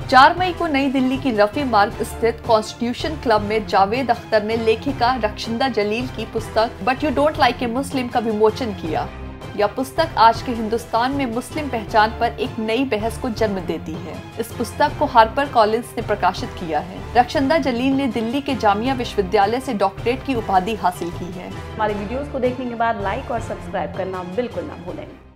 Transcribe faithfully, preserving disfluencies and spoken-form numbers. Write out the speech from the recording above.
चार मई को नई दिल्ली की रफी मार्ग स्थित कॉन्स्टिट्यूशन क्लब में जावेद अख्तर ने लेखिका रक्षिंदा जलील की पुस्तक but you don't like a Muslim का विमोचन किया। यह पुस्तक आज के हिंदुस्तान में मुस्लिम पहचान पर एक नई बहस को जन्म देती है। इस पुस्तक को हार्पर कॉलिंस ने प्रकाशित किया है। रक्षिंदा जलील ने दिल्ली के जामिया विश्वविद्यालय से डॉक्टरेट की उपाधि हासिल की है। हमारे वीडियोस को देखने के बाद लाइक और सब्सक्राइब करना बिल्कुल ना भूलें।